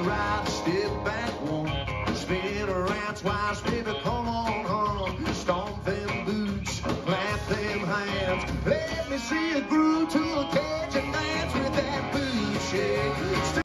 right, step back one, spin around twice, baby, come on home.